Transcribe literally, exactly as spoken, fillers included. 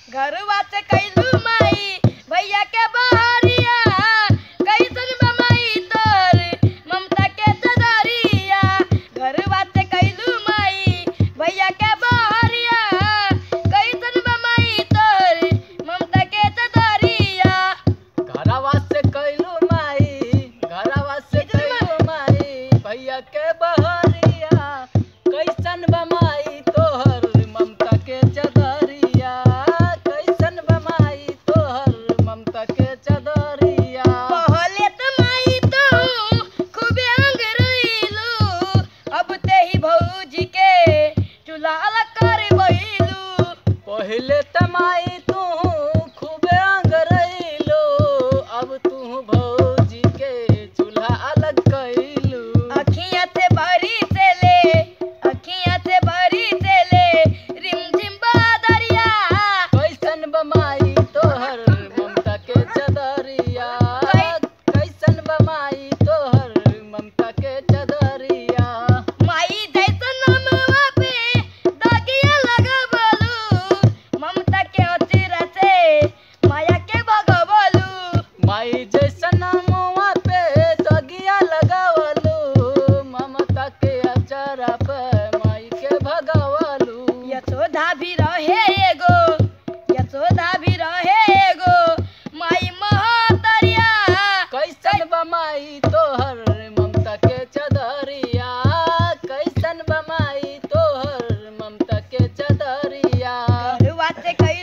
घरवा से कैलू माई भैया के बहरिया कैसन बमाई तोर ममता के चदरिया। घरवा से कैलू माई भैया के बहरिया कैसन बमाई तोर ममता के चदरिया। घरवा से कैलू माई घरवा से कैलू माई भैया के बहरिया कैसन बमाई तोहर ममता के चदरिया। कैसन बमाई तोहर ममता के चदरिया। पहले त माई तू खूबे अंगरइलू अब ते ही भौजी के चूल्हा अलग कर बइलू। पहले त माई तू खूबे अंगरइलो अब तू भौजी के चूल्हा अलग कइलू। अखियाँ से बरी से ले अखियाँ से बरी से ले रिमझिम बदरिया। कैसन बमाई तोहर ममता के चदरिया। कैसन बमाई तोहर ममता के चदरिया। माई जैसन नमवा पे दागिया लगबलू ममता के अचीरा से माया के भगवलू। माई जैसन मुआ पे दगिया लगावलू ममता के अचारा पे माई के भगवलू। यशोदा भी रहे एगो यशोदा भी रहे एगो माई महतरिया। कैसन बमाई तोहर ममता के चदरिया। कैसन बमाई तोहर ममता के चदरिया। घरवा से